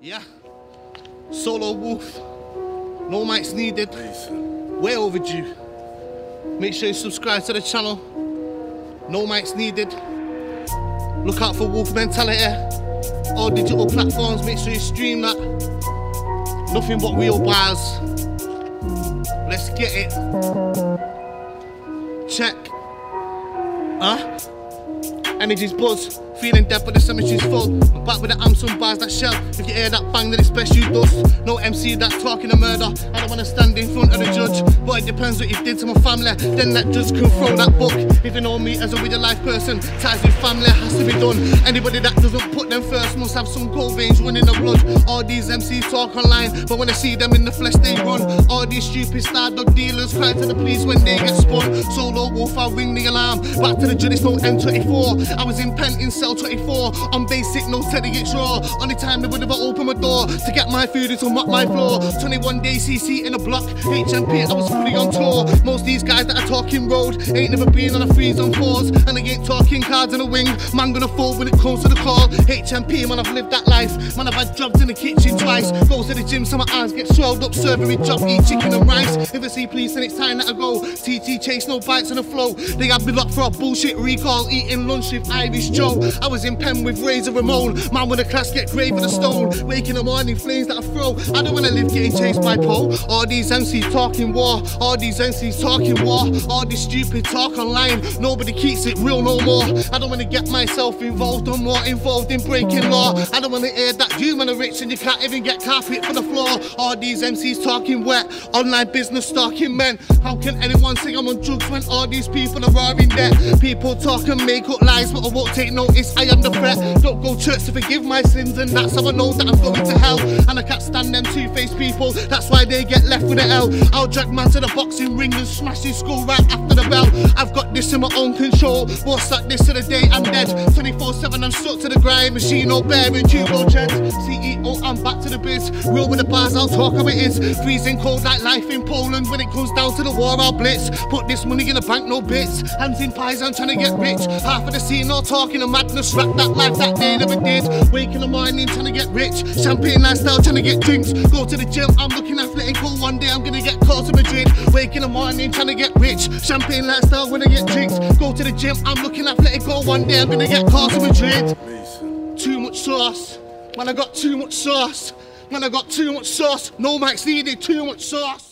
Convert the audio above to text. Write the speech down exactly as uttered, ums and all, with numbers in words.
Yeah, Solo Wolf, no mics needed, way overdue. Make sure you subscribe to the channel, no mics needed. Look out for Wolf Mentality, all digital platforms, make sure you stream that. Nothing but real bars, let's get it. Check, huh? Energy's buzz, feeling dead but the cemetery's full. I'm back with the Amson bars that shell. If you hear that bang then it's best you dust. No M C that's talking a murder, I don't wanna stand in front of the judge. But it depends what you did to my family, then that judge can throw that book. If you know me as a real life person, ties with family has to be done. Anybody that doesn't put them first must have some cold veins running the blood. All these M Cs talk online, but when I see them in the flesh they run. All these stupid star dog dealers cry to the police when they get spun. Solo Wolf, I'll ring the alarm. Back to the judge, it's no M twenty-four. I was in pen in cell twenty-four, on basic, no steady, it's raw. Only time they would ever open my door to get my food is to mop my floor. twenty-one days C C in a block, H M P, I was fully on tour. Most of these guys that are talking road ain't never been on a threes on fours, and I ain't talking cards in a wing. Man gonna fold when it comes to the call. H M P, man, I've lived that life. Man, I've had jobs in the kitchen twice. Goes to the gym so my eyes get swelled up, serving me job, eat chicken and rice. If I see police then it's time that I go. T T chase, no bites on the flow. They had me locked for a bullshit recall, eating lunch with Irish Joe. I was in pen with Razor Ramon. Man when the class get grave with a stone. Wake in the morning, flames that I throw. I don't wanna live getting chased by Poe. All these M Cs talking war. All these M Cs talking war. All this stupid talk online. Nobody keeps it real no more. I don't wanna get myself involved. I'm more involved in breaking law. I don't wanna hear that you man are rich and you can't even get carpet for the floor. All these M Cs talking wet. Online business stalking men. How can anyone say I'm on drugs when all these people are in debt? People talk and make up lies, but I won't take notice, I am the threat. Don't go church to forgive my sins, and that's how I know that I'm going to hell. And I can't stand them two-faced people, that's why they get left with an L. I'll drag man to the boxing ring and smash his skull right after the bell. I've got this in my own control, won't suck this to the day I'm dead. twenty-four seven I'm stuck to the grind, machine no bearing, Hugo Jets. C E O, I'm back to the biz, real with the bars, I'll talk how it is. Freezing cold like life in Poland, when it comes down to the war I'll blitz. Put this money in the bank, no bits, hands in pies, I'm trying to get rich. Half of the scene all talking a madness, rap that life that they never did. Wake in the morning trying to get rich, champagne lifestyle trying to get drinks. Go to the gym, I'm looking athletic, cool. One day I'm gonna get close to Madrid. Wake in the morning trying to get rich, champagne lifestyle when I get drinks. Go to the gym, I'm looking athletic, cool. One day I'm gonna get close to Madrid. Too much sauce, man, I got too much sauce. Man, I got too much sauce, no mics needed, too much sauce.